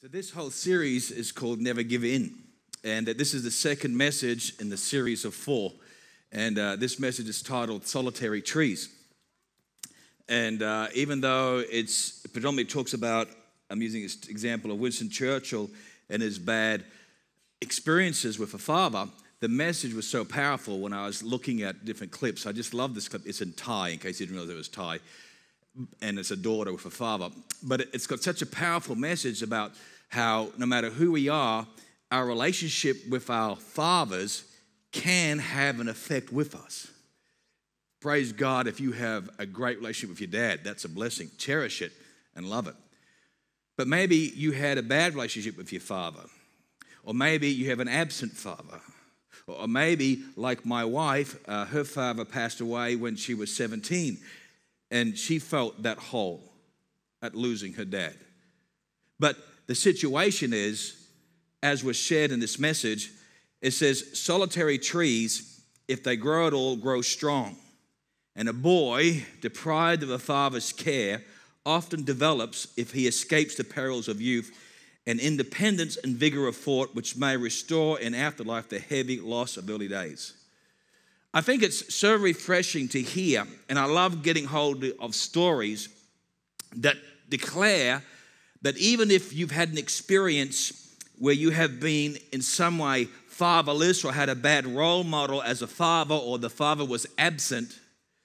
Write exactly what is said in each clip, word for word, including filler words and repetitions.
So this whole series is called Never Give In. And uh, this is the second message in the series of four. And uh, this message is titled Solitary Trees. And uh, even though it's it predominantly talks about, I'm using this example of Winston Churchill and his bad experiences with a father, the message was so powerful when I was looking at different clips. I just love this clip. It's in Thai, in case you didn't realize it was Thai. And it's a daughter with a father. But it's got such a powerful message about how no matter who we are, our relationship with our fathers can have an effect with us. Praise God if you have a great relationship with your dad. That's a blessing. Cherish it and love it. But maybe you had a bad relationship with your father. Or maybe you have an absent father. Or maybe, like my wife, uh, her father passed away when she was seventeen. And she felt that hole at losing her dad. But the situation is, as was shared in this message, it says, solitary trees, if they grow at all, grow strong. And a boy deprived of a father's care often develops, if he escapes the perils of youth, an independence and vigor of thought which may restore in afterlife the heavy loss of early days. I think it's so refreshing to hear, and I love getting hold of stories that declare that even if you've had an experience where you have been in some way fatherless or had a bad role model as a father or the father was absent,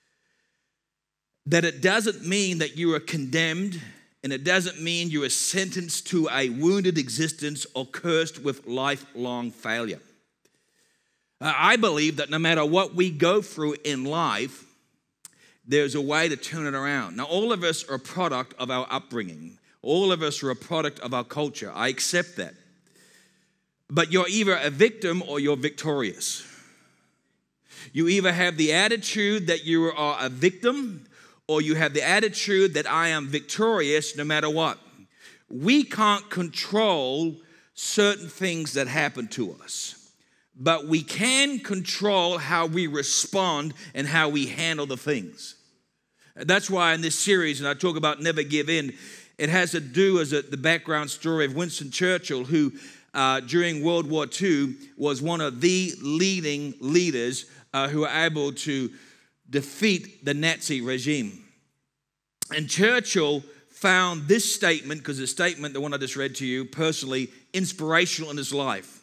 that it doesn't mean that you are condemned and it doesn't mean you are sentenced to a wounded existence or cursed with lifelong failure. I believe that no matter what we go through in life, there's a way to turn it around. Now, all of us are a product of our upbringing. All of us are a product of our culture. I accept that. But you're either a victim or you're victorious. You either have the attitude that you are a victim or you have the attitude that I am victorious no matter what. We can't control certain things that happen to us. But we can control how we respond and how we handle the things. That's why in this series, and I talk about never give in, it has to do as a, the background story of Winston Churchill, who uh, during World War Two was one of the leading leaders uh, who were able to defeat the Nazi regime. And Churchill found this statement, because the statement, the one I just read to you, personally inspirational in his life.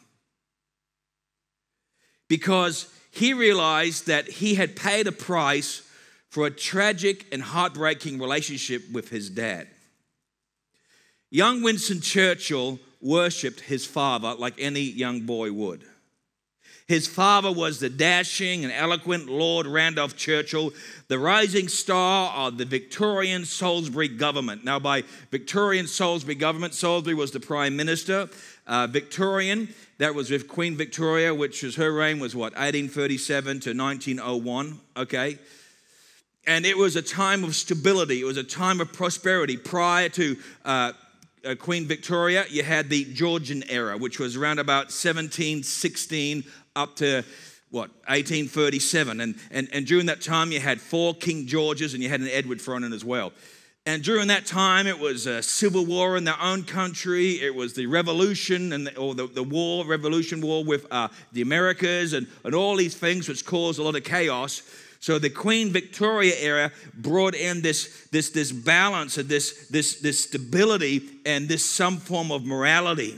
Because he realized that he had paid a price for a tragic and heartbreaking relationship with his dad. Young Winston Churchill worshipped his father like any young boy would. His father was the dashing and eloquent Lord Randolph Churchill, the rising star of the Victorian Salisbury government. Now, by Victorian Salisbury government, Salisbury was the prime minister. Uh, Victorian, that was with Queen Victoria, which was her reign was what, eighteen thirty-seven to nineteen oh one, okay? And it was a time of stability. It was a time of prosperity. Prior to uh, uh, Queen Victoria, you had the Georgian era, which was around about seventeen sixteen up to, what, eighteen thirty-seven. And, and, and during that time, you had four King Georges and you had an Edward thrown in as well. And during that time, it was a civil war in their own country. It was the revolution, and the, or the, the war, revolution war with uh, the Americas and, and all these things which caused a lot of chaos. So the Queen Victoria era brought in this, this, this balance and this, this, this stability and this some form of morality.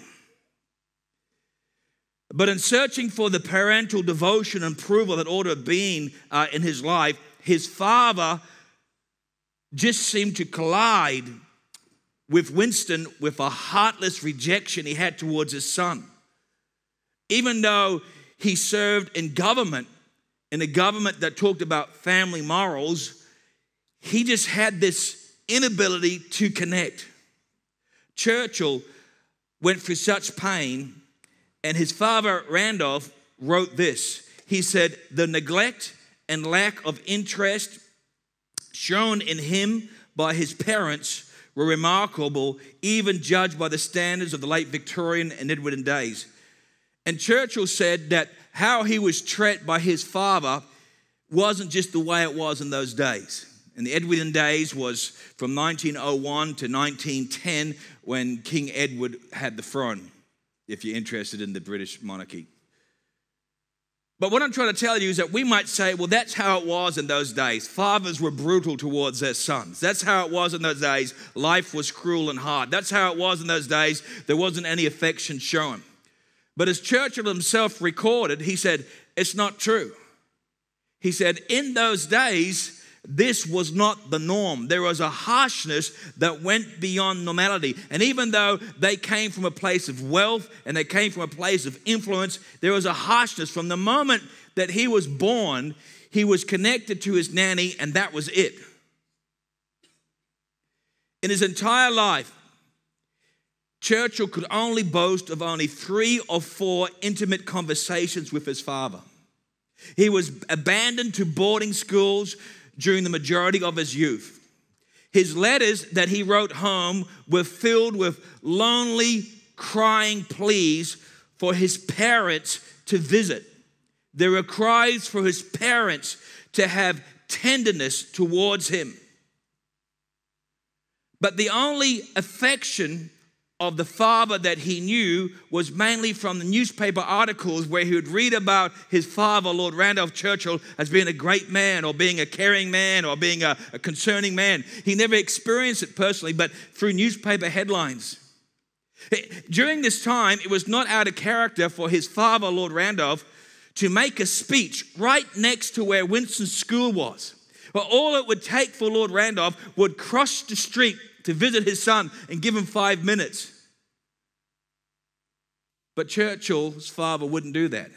But in searching for the parental devotion and approval that ought to have been uh, in his life, his father just seemed to collide with Winston with a heartless rejection he had towards his son. Even though he served in government, in a government that talked about family morals, he just had this inability to connect. Churchill went through such pain, and his father, Randolph, wrote this. He said, the neglect and lack of interest shown in him by his parents were remarkable, even judged by the standards of the late Victorian and Edwardian days. And Churchill said that how he was treated by his father wasn't just the way it was in those days. And the Edwardian days was from nineteen oh one to nineteen ten when King Edward had the throne, if you're interested in the British monarchy. But what I'm trying to tell you is that we might say, well, that's how it was in those days. Fathers were brutal towards their sons. That's how it was in those days. Life was cruel and hard. That's how it was in those days. There wasn't any affection shown. But as Churchill himself recorded, he said, it's not true. He said, in those days, this was not the norm. There was a harshness that went beyond normality. And even though they came from a place of wealth and they came from a place of influence, there was a harshness. From the moment that he was born, he was connected to his nanny, and that was it. In his entire life, Churchill could only boast of only three or four intimate conversations with his father. He was abandoned to boarding schools during the majority of his youth. His letters that he wrote home were filled with lonely, crying pleas for his parents to visit. There were cries for his parents to have tenderness towards him. But the only affection of the father that he knew was mainly from the newspaper articles where he would read about his father, Lord Randolph Churchill, as being a great man or being a caring man or being a, a concerning man. He never experienced it personally, but through newspaper headlines. During this time, it was not out of character for his father, Lord Randolph, to make a speech right next to where Winston's school was. Well, all it would take for Lord Randolph would cross the street to visit his son and give him five minutes. But Churchill's father wouldn't do that.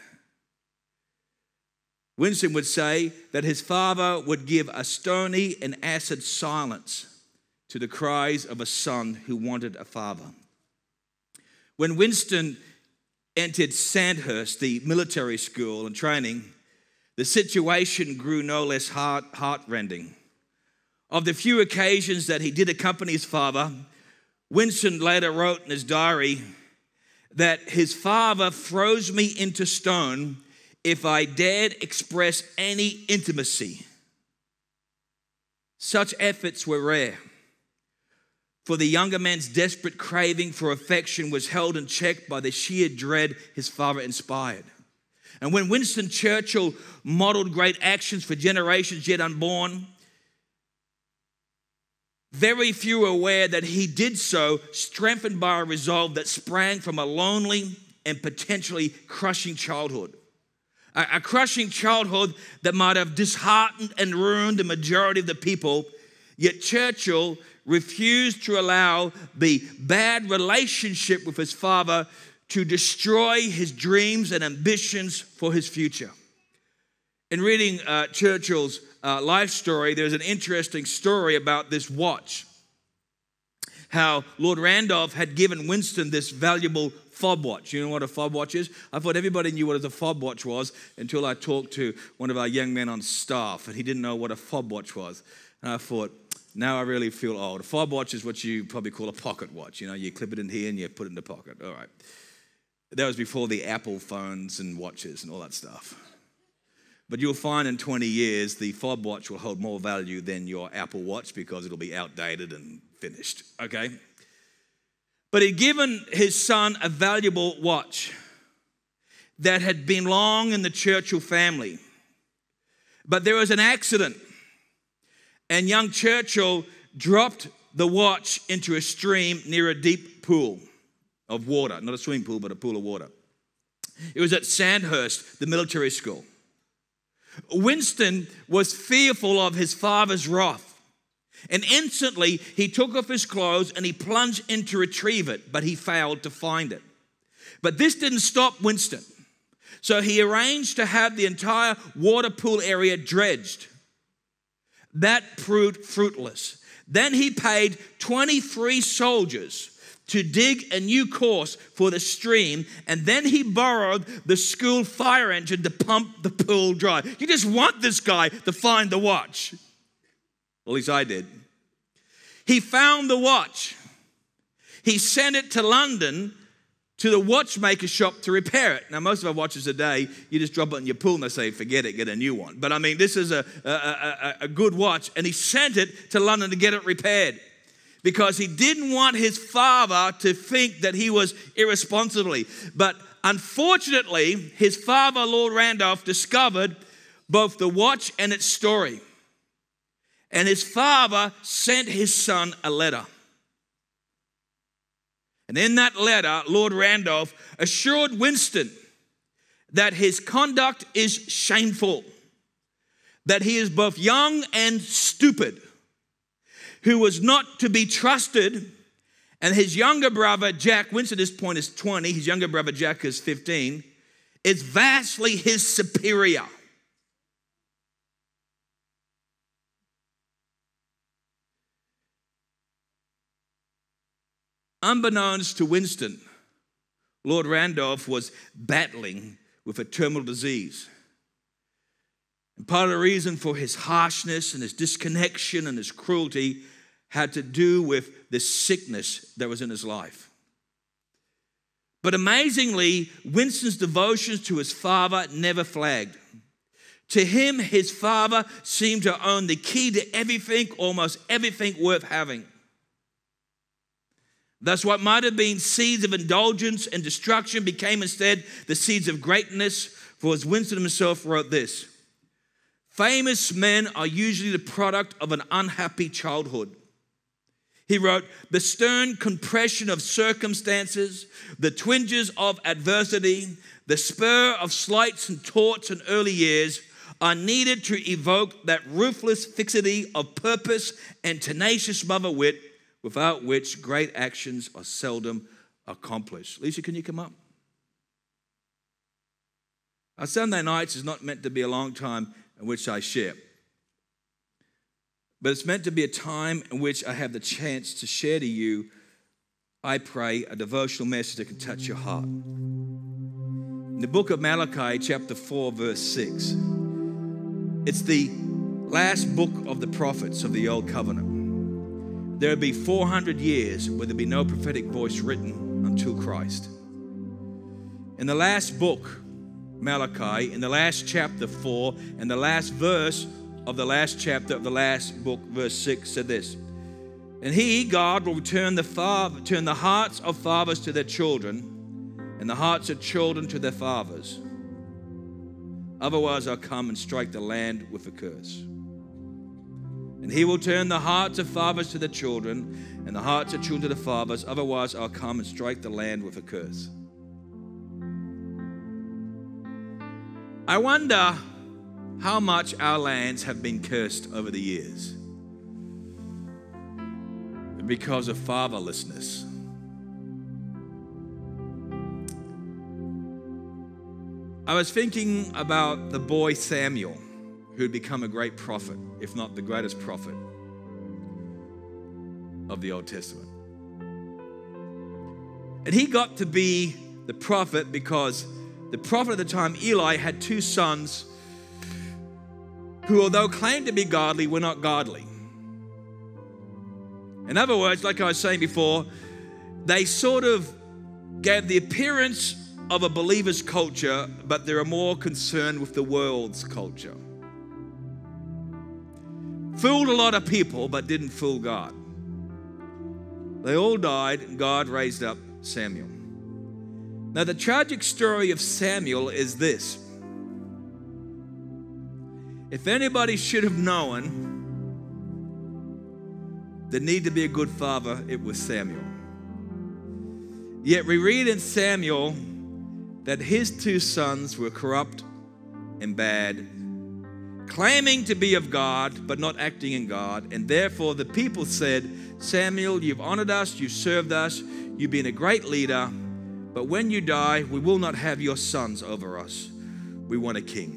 Winston would say that his father would give a stony and acid silence to the cries of a son who wanted a father. When Winston entered Sandhurst, the military school and training, the situation grew no less heart, heart-rending. Of the few occasions that he did accompany his father, Winston later wrote in his diary that his father froze me into stone if I dared express any intimacy. Such efforts were rare, for the younger man's desperate craving for affection was held in check by the sheer dread his father inspired. And when Winston Churchill modeled great actions for generations yet unborn, very few were aware that he did so strengthened by a resolve that sprang from a lonely and potentially crushing childhood. A, a crushing childhood that might have disheartened and ruined the majority of the people, yet Churchill refused to allow the bad relationship with his father to destroy his dreams and ambitions for his future. In reading uh, Churchill's uh, life story, there's an interesting story about this watch. How Lord Randolph had given Winston this valuable fob watch. You know what a fob watch is? I thought everybody knew what a fob watch was until I talked to one of our young men on staff, and he didn't know what a fob watch was. And I thought, now I really feel old. A fob watch is what you probably call a pocket watch. You know, you clip it in here and you put it in the pocket. All right. That was before the Apple phones and watches and all that stuff. But you'll find in twenty years, the fob watch will hold more value than your Apple Watch because it'll be outdated and finished, okay? But he'd given his son a valuable watch that had been long in the Churchill family. But there was an accident, and young Churchill dropped the watch into a stream near a deep pool of water. Not a swimming pool, but a pool of water. It was at Sandhurst, the military school. Winston was fearful of his father's wrath, and instantly he took off his clothes and he plunged in to retrieve it, but he failed to find it. But this didn't stop Winston, so he arranged to have the entire water pool area dredged. That proved fruitless. Then he paid twenty-three soldiers to dig a new course for the stream, and then he borrowed the school fire engine to pump the pool dry. You just want this guy to find the watch. Well, at least I did. He found the watch. He sent it to London to the watchmaker shop to repair it. Now, most of our watches today, you just drop it in your pool and they say, forget it, get a new one. But I mean, this is a, a, a, a good watch. And he sent it to London to get it repaired because he didn't want his father to think that he was irresponsible. But unfortunately, his father, Lord Randolph, discovered both the watch and its story. And his father sent his son a letter. And in that letter, Lord Randolph assured Winston that his conduct is shameful, that he is both young and stupid, who was not to be trusted, and his younger brother, Jack, Winston at this point is twenty, his younger brother, Jack, is fifteen, is vastly his superior. Unbeknownst to Winston, Lord Randolph was battling with a terminal disease. And part of the reason for his harshness and his disconnection and his cruelty had to do with the sickness that was in his life. But amazingly, Winston's devotions to his father never flagged. To him, his father seemed to own the key to everything, almost everything worth having. Thus, what might have been seeds of indulgence and destruction became instead the seeds of greatness. For as Winston himself wrote this, famous men are usually the product of an unhappy childhood. He wrote, the stern compression of circumstances, the twinges of adversity, the spur of slights and taunts in early years are needed to evoke that ruthless fixity of purpose and tenacious mother wit without which great actions are seldom accomplished. Lisa, can you come up? Our Sunday nights is not meant to be a long time in which I share. But it's meant to be a time in which I have the chance to share to you, I pray, a devotional message that can touch your heart. In the book of Malachi, chapter four, verse six, it's the last book of the prophets of the Old Covenant. There would be four hundred years where there'd be no prophetic voice written until Christ. In the last book, Malachi, in the last chapter four, and the last verse of the last chapter of the last book, verse six, said this, and he, God, will turn the, father, turn the hearts of fathers to their children, and the hearts of children to their fathers. Otherwise I'll come and strike the land with a curse. And he will turn the hearts of fathers to the children, and the hearts of children to the fathers. Otherwise, I'll come and strike the land with a curse. I wonder how much our lands have been cursed over the years because of fatherlessness. I was thinking about the boy Samuel, who had become a great prophet, if not the greatest prophet of the Old Testament. And he got to be the prophet because the prophet at the time, Eli, had two sons who, although claimed to be godly, were not godly. In other words, like I was saying before, they sort of gave the appearance of a believer's culture, but they were more concerned with the world's culture. Fooled a lot of people, but didn't fool God. They all died, and God raised up Samuel. Now, the tragic story of Samuel is this. If anybody should have known the need to be a good father, it was Samuel. Yet we read in Samuel that his two sons were corrupt and bad, claiming to be of God, but not acting in God. And therefore the people said, Samuel, you've honored us, you've served us, you've been a great leader, but when you die, we will not have your sons over us. We want a king.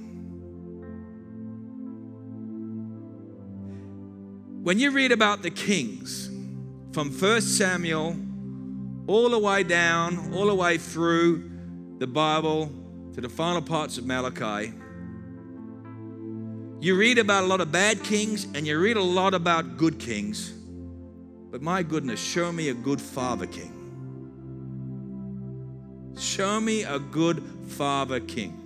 When you read about the kings, from First Samuel all the way down, all the way through the Bible to the final parts of Malachi, you read about a lot of bad kings and you read a lot about good kings. But my goodness, show me a good father king. Show me a good father king.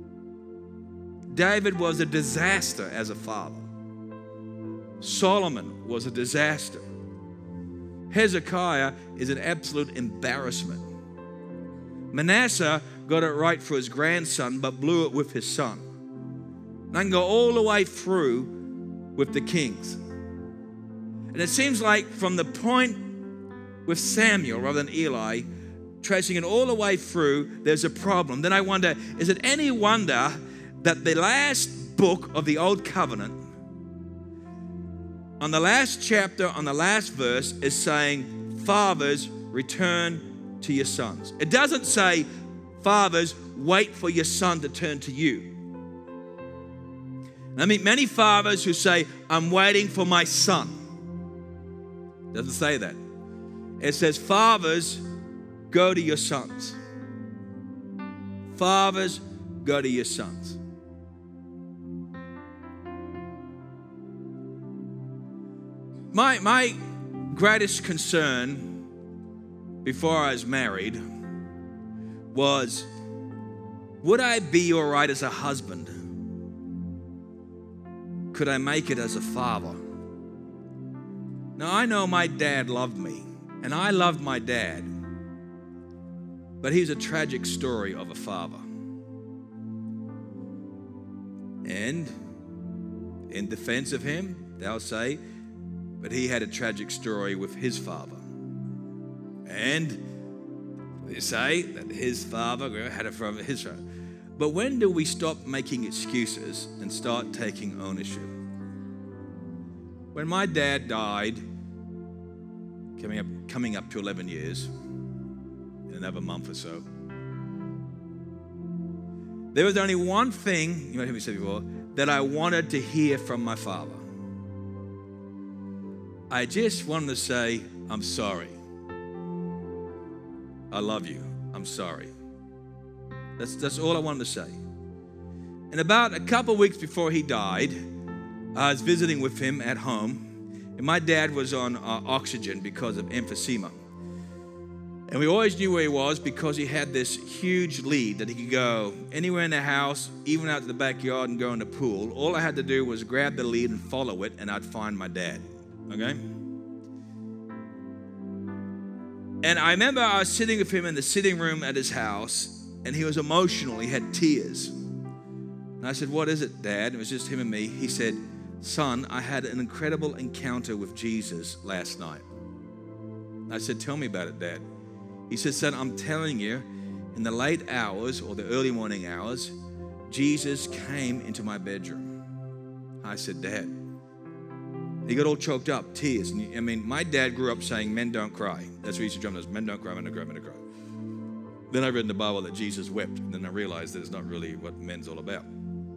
David was a disaster as a father. Solomon was a disaster. Hezekiah is an absolute embarrassment. Manasseh got it right for his grandson, but blew it with his son. And I can go all the way through with the kings. And it seems like from the point with Samuel rather than Eli, tracing it all the way through, there's a problem. Then I wonder, is it any wonder that the last book of the Old Covenant, on the last chapter, on the last verse, is saying, fathers, return to your sons. It doesn't say, fathers, wait for your son to turn to you. I meet many fathers who say, I'm waiting for my son. It doesn't say that. It says, fathers, go to your sons. Fathers, go to your sons. My, my greatest concern before I was married was, would I be all right as a husband? Could I make it as a father? Now, I know my dad loved me, and I loved my dad, but he's a tragic story of a father. And in defense of him, they'll say, but he had a tragic story with his father. And they say that his father had it from his father. But when do we stop making excuses and start taking ownership? When my dad died, coming up, coming up to eleven years, in another month or so, there was only one thing, you might have me say before, that I wanted to hear from my father. I just wanted to say, I'm sorry. I love you. I'm sorry. That's, that's all I wanted to say. And about a couple of weeks before he died, I was visiting with him at home, and my dad was on uh, oxygen because of emphysema. And we always knew where he was because he had this huge lead that he could go anywhere in the house, even out to the backyard and go in the pool. All I had to do was grab the lead and follow it, and I'd find my dad. Okay? And I remember I was sitting with him in the sitting room at his house, and he was emotional. He had tears. And I said, what is it, Dad? It was just him and me. He said, son, I had an incredible encounter with Jesus last night. I said, tell me about it, Dad. He said, son, I'm telling you, in the late hours or the early morning hours, Jesus came into my bedroom. I said, Dad. He got all choked up, tears. And I mean, my dad grew up saying, men don't cry. That's what he used to drum those, men don't cry, men don't cry, men don't cry. Then I read in the Bible that Jesus wept. And then I realized that it's not really what men's all about.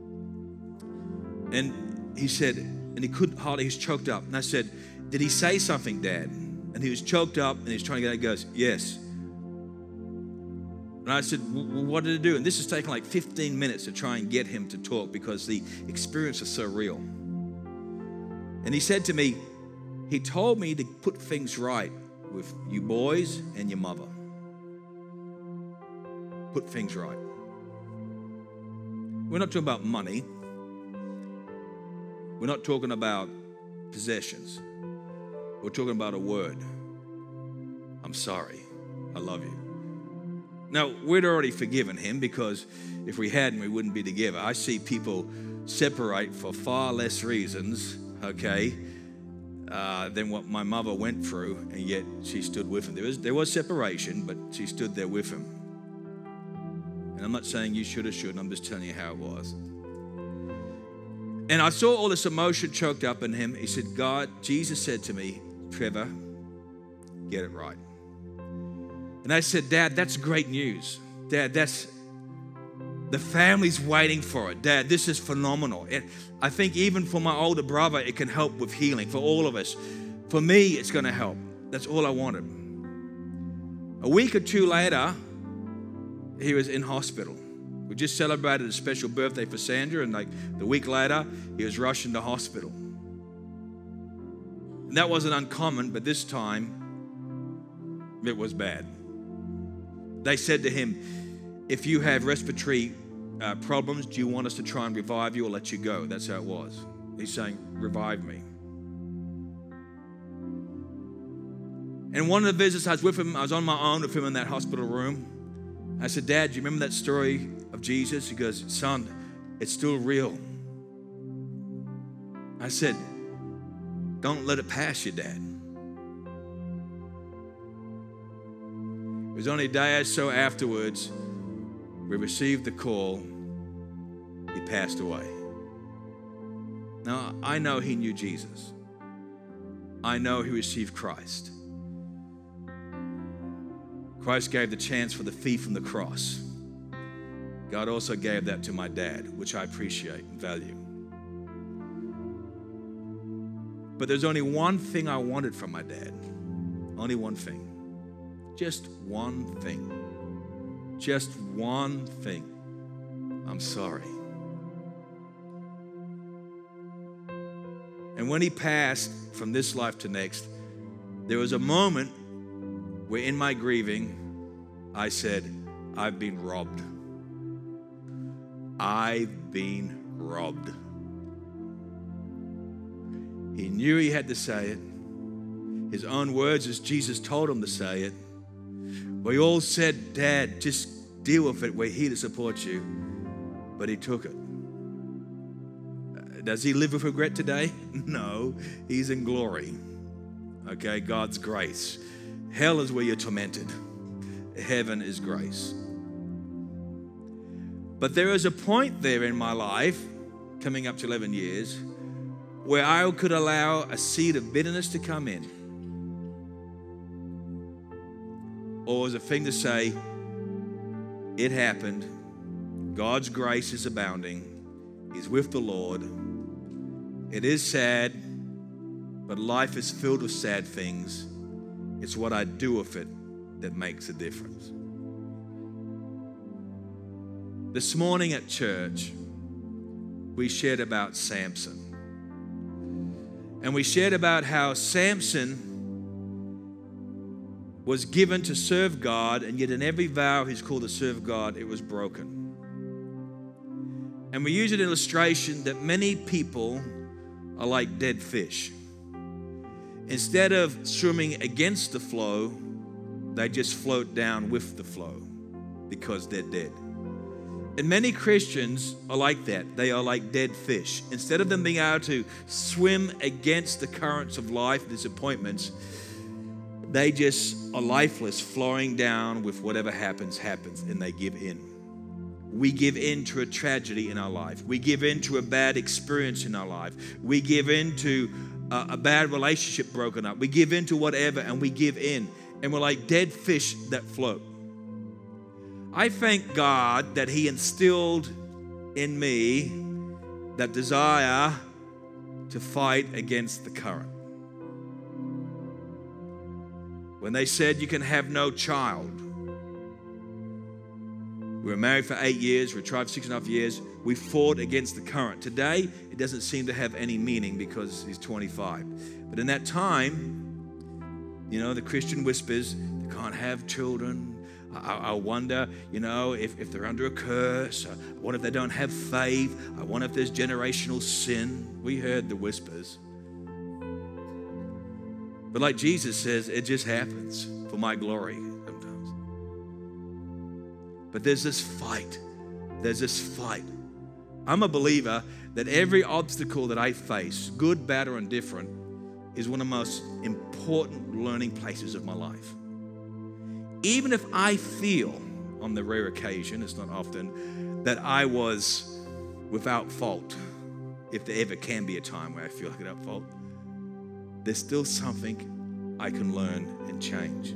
And he said, and he couldn't hardly, he's choked up. And I said, did he say something, Dad? And he was choked up and he's trying to get out. He goes, yes. And I said, well, what did he do? And this has taken like fifteen minutes to try and get him to talk because the experience is so real. And he said to me, he told me to put things right with you boys and your mother. Put things right. We're not talking about money. We're not talking about possessions. We're talking about a word. I'm sorry. I love you. Now, we'd already forgiven him because if we hadn't, we wouldn't be together. I see people separate for far less reasons, okay, uh, than what my mother went through, and yet she stood with him. There was, there was separation, but she stood there with him. And I'm not saying you should or shouldn't. I'm just telling you how it was. And I saw all this emotion choked up in him. He said, God, Jesus said to me, Trevor, get it right. And I said, Dad, that's great news. Dad, that's, the family's waiting for it. Dad, this is phenomenal. It, I think even for my older brother, it can help with healing. For all of us. For me, it's going to help. That's all I wanted. A week or two later, he was in hospital. We just celebrated a special birthday for Sandra, and like the week later, he was rushed into hospital. And that wasn't uncommon, but this time, it was bad. They said to him, if you have respiratory uh, problems, do you want us to try and revive you or let you go? That's how it was. He's saying, revive me. And one of the visits I was with him, I was on my own with him in that hospital room. I said, Dad, do you remember that story of Jesus? He goes, son, it's still real. I said, don't let it pass you, Dad. It was only a day or so afterwards, we received the call, he passed away. Now, I know he knew Jesus. I know he received Christ. Christ gave the chance for the thief on the cross. God also gave that to my dad, which I appreciate and value. But there's only one thing I wanted from my dad. Only one thing. Just one thing. Just one thing. I'm sorry. And when he passed from this life to next, there was a moment where in my grieving, I said, I've been robbed. I've been robbed. He knew he had to say it. His own words as Jesus told him to say it. We all said, Dad, just deal with it. We're here to support you. But he took it. Does he live with regret today? No, he's in glory. Okay, God's grace. Hell is where you're tormented. Heaven is grace. But there is a point there in my life, coming up to eleven years, where I could allow a seed of bitterness to come in. Or as a thing to say, it happened. God's grace is abounding. He's with the Lord. It is sad, but life is filled with sad things. It's what I do with it that makes a difference. This morning at church, we shared about Samson. And we shared about how Samson was given to serve God, and yet in every vow he's called to serve God, it was broken. And we use an illustration that many people are like dead fish. Instead of swimming against the flow, they just float down with the flow because they're dead. And many Christians are like that. They are like dead fish. Instead of them being able to swim against the currents of life, disappointments, they just are lifeless, flowing down with whatever happens, happens, and they give in. We give in to a tragedy in our life. We give in to a bad experience in our life. We give in to a, a bad relationship broken up. We give in to whatever, and we give in. And we're like dead fish that float. I thank God that He instilled in me that desire to fight against the current. When they said you can have no child, we were married for eight years, we tried for six and a half years, we fought against the current. Today, it doesn't seem to have any meaning because he's twenty-five. But in that time, you know, the Christian whispers, they can't have children. I, I wonder, you know, if, if they're under a curse. I wonder if they don't have faith. I wonder if there's generational sin. We heard the whispers. But like Jesus says, it just happens for my glory sometimes. But there's this fight. There's this fight. I'm a believer that every obstacle that I face, good, bad, or indifferent, is one of the most important learning places of my life. Even if I feel, on the rare occasion, it's not often, that I was without fault, if there ever can be a time where I feel like without fault, there's still something I can learn and change.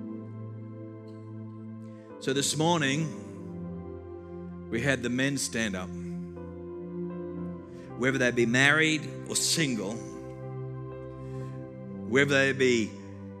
So this morning, we had the men stand up. Whether they be married or single, whether they be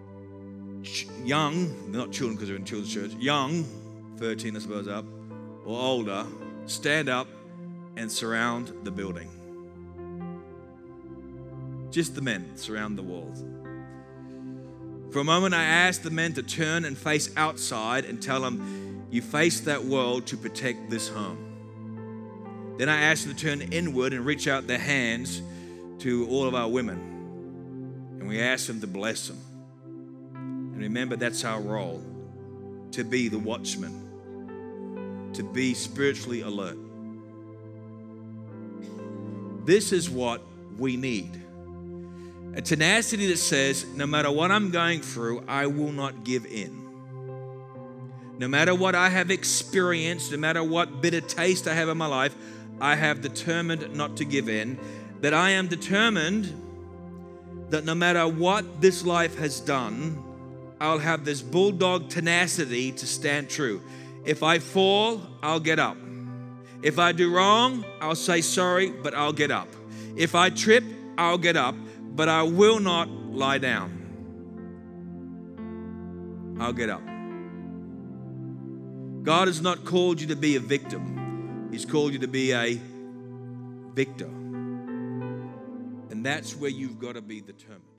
young, not children because they're in children's church, young, thirteen I suppose up, or older, stand up and surround the building. Just the men surround the walls. For a moment, I asked the men to turn and face outside and tell them, you face that world to protect this home. Then I asked them to turn inward and reach out their hands to all of our women. And we asked them to bless them. And remember, that's our role, to be the watchman, to be spiritually alert. This is what we need. A tenacity that says, no matter what I'm going through, I will not give in. No matter what I have experienced, no matter what bitter taste I have in my life, I have determined not to give in. That I am determined that no matter what this life has done, I'll have this bulldog tenacity to stand true. If I fall, I'll get up. If I do wrong, I'll say sorry, but I'll get up. If I trip, I'll get up, but I will not lie down. I'll get up. God has not called you to be a victim. He's called you to be a victor. And that's where you've got to be determined.